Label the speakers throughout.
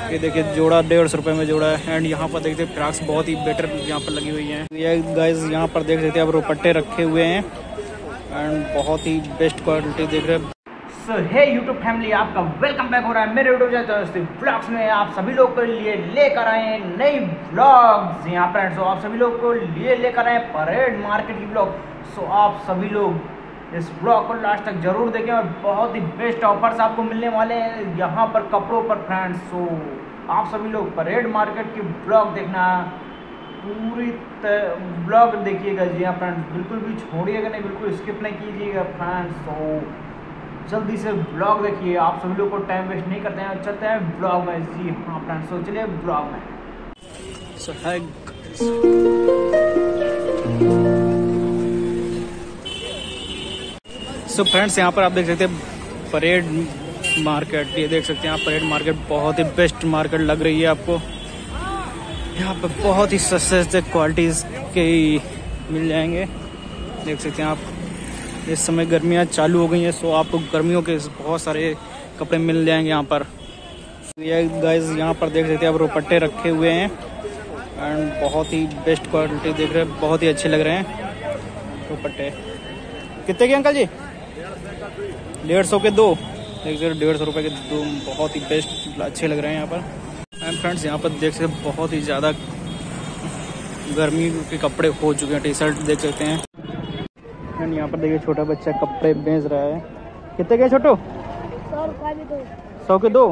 Speaker 1: ये देखिए जोड़ा 150 रुपये में जोड़ा है। एंड यहाँ पर देखते हैं फ्रॉक्स बहुत ही बेटर यहाँ पर लगी हुई हैं। ये गाइस यहाँ पर देख सकते हैं आप दुपट्टे रखे हुए हैं एंड बहुत ही बेस्ट क्वालिटी देख रहे हैं।
Speaker 2: सो हे यूट्यूब फैमिली, आपका वेलकम बैक हो रहा है मेरे वीडियो व्लॉग्स में। आप सभी लोग के लिए लेकर आए हैं नई व्लॉग्स यहाँ पर। सो आप सभी लोग को लिए लेकर आए परेड मार्केट की व्लॉग। सो आप सभी लोग इस ब्लॉग को लास्ट तक जरूर देखें और बहुत ही बेस्ट ऑफर्स आपको मिलने वाले हैं यहाँ पर कपड़ों पर फ्रेंड्स। सो आप सभी लोग परेड मार्केट की ब्लॉग देखना, पूरी ब्लॉग देखिएगा जी हाँ फ्रेंड्स, बिल्कुल भी छोड़िएगा नहीं, बिल्कुल स्किप नहीं कीजिएगा फ्रेंड्स। तो जल्दी से ब्लॉग देखिए, आप सभी लोग को टाइम वेस्ट नहीं करते हैं, चलते हैं ब्लॉग में जी हाँ फ्रेंड्स। तो चलिए ब्लॉग में।
Speaker 1: सो फ्रेंड्स यहाँ पर आप देख सकते हैं परेड मार्केट। ये देख सकते हैं आप परेड मार्केट बहुत ही बेस्ट मार्केट लग रही है आपको। यहाँ पर बहुत ही सस्ते सस्ते क्वालिटीज़ के मिल जाएंगे। देख सकते हैं आप इस समय गर्मियाँ चालू हो गई हैं, सो आपको गर्मियों के बहुत सारे कपड़े मिल जाएंगे यहाँ पर। ये गाइस यहाँ पर देख सकते हैं आप दुपट्टे रखे हुए हैं एंड बहुत ही बेस्ट क्वालिटी देख रहे हैं, बहुत ही अच्छे लग रहे हैं दुपट्टे। कितने के अंकल जी? 150 के 2। देख सकते 150 रुपये के 2 बहुत ही बेस्ट अच्छे लग रहे हैं यहाँ पर। एंड फ्रेंड्स यहाँ पर देख सकते बहुत ही ज़्यादा गर्मी के कपड़े हो चुके हैं, टी शर्ट देख सकते हैं। एंड यहाँ पर देखिए छोटा बच्चा कपड़े बेच रहा है। कितने के छोटो? 100 के 2।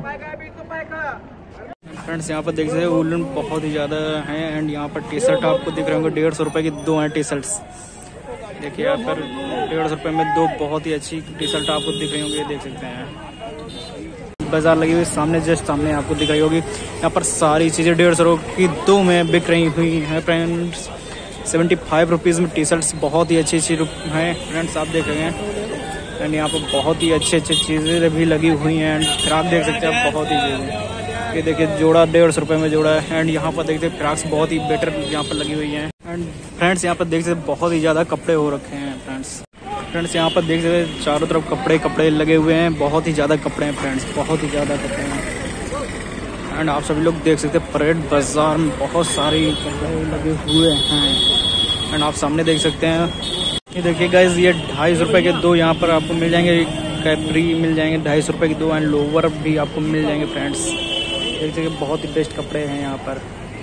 Speaker 1: फ्रेंड्स यहाँ पर देख सकते वूलन बहुत ही ज़्यादा हैं। एंड यहाँ पर टी शर्ट आपको दिख रहे होंगे 150 रुपये की 2 हैं टी शर्ट्स। देखिए यहाँ पर 150 रुपये में 2 बहुत ही अच्छी टी शर्ट आपको दिख रही होंगी, देख सकते हैं। बाजार लगी हुई सामने, जस्ट सामने आपको दिख रही होगी। यहाँ पर सारी चीज़ें 150 रुपये की 2 में बिक रही हुई हैं फ्रेंड्स। 75 रुपीज़ में टी शर्ट्स बहुत ही अच्छी अच्छी हैं फ्रेंड्स, आप देख रहे हैं। एंड यहाँ पर बहुत ही अच्छी अच्छी चीज़ें भी लगी हुई हैं। एंड फ्रॉक देख सकते हैं आप, बहुत ही चीज़ें। ये देखिए जोड़ा 150 रुपये में जोड़ा है। एंड यहाँ पर देखते हैं फ्रॉक्स बहुत ही बेटर यहाँ पर लगी हुई हैं। एंड फ्रेंड्स यहाँ पर देख सकते बहुत ही ज़्यादा कपड़े हो रखे हैं फ्रेंड्स यहाँ पर देख सकते चारों तरफ कपड़े लगे हुए हैं, बहुत ही ज़्यादा कपड़े हैं फ्रेंड्स, बहुत ही ज़्यादा कपड़े हैं। एंड आप सभी लोग देख सकते हैं परेड बाजार में बहुत सारे कपड़े लगे हुए हैं। एंड आप सामने देख सकते हैं, ये देखिए गाइज ये 250 रुपये के 2 यहाँ पर आपको मिल जाएंगे। कैपरी मिल जाएंगे 250 रुपये के 2 एंड लोवर भी आपको मिल जाएंगे फ्रेंड्स। देख सकते बहुत ही बेस्ट कपड़े हैं यहाँ पर।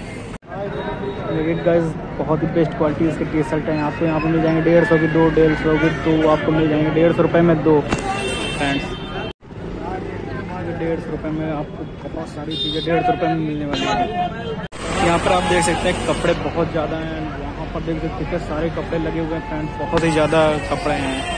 Speaker 1: गाइस बहुत ही बेस्ट क्वालिटी इसके टी शर्ट हैं आपको यहाँ पर मिल जाएंगे 150 की 2, 150 की 2 आपको मिल जाएंगे 150 रुपये में 2 फ्रेंड्स। 150 रुपये में आपको बहुत सारी चीज़ें 150 रुपये में मिलने वाली हैं। यहाँ पर आप देख सकते हैं कपड़े बहुत ज़्यादा हैं। यहाँ पर देख सकते हैं सारे कपड़े लगे हुए हैं फ्रेंड्स, बहुत ही ज़्यादा कपड़े हैं।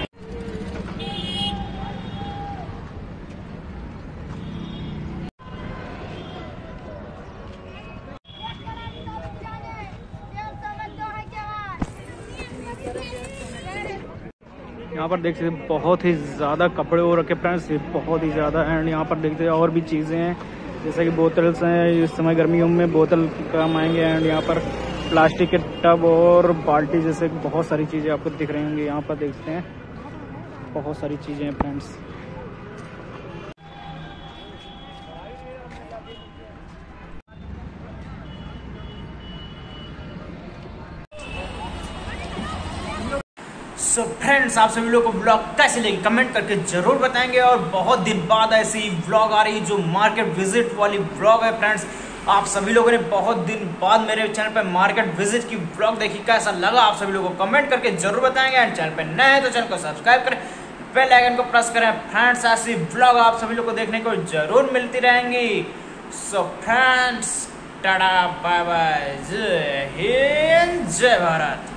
Speaker 1: यहाँ पर देख सकते बहुत ही ज़्यादा कपड़े हो रखे फ्रेंड्स, बहुत ही ज़्यादा। एंड यहाँ पर देखते हैं और भी चीज़ें हैं जैसे कि बोतल्स हैं, इस समय गर्मियों में बोतल काम आएंगे। एंड यहाँ पर प्लास्टिक के टब और बाल्टी जैसे बहुत सारी चीज़ें आपको दिख रही होंगी। यहाँ पर देखते हैं बहुत सारी चीज़ें हैं फ्रेंड्स।
Speaker 2: सो फ्रेंड्स आप सभी लोगों को व्लॉग कैसी लगी कमेंट करके जरूर बताएंगे। और बहुत दिन बाद ऐसी व्लॉग आ रही जो मार्केट विजिट वाली व्लॉग है फ्रेंड्स। आप सभी लोगों ने बहुत दिन बाद मेरे चैनल पे मार्केट विजिट की व्लॉग देखी, कैसा लगा आप सभी लोगों को कमेंट करके जरूर बताएंगे। एंड चैनल पे नए हैं तो चैनल को सब्सक्राइब करें, बेल आइकन को प्रेस करें फ्रेंड्स। ऐसी व्लॉग आप सभी लोग को देखने को जरूर मिलती रहेंगी। So friends tata bye bye, जय हिंद जय भारत।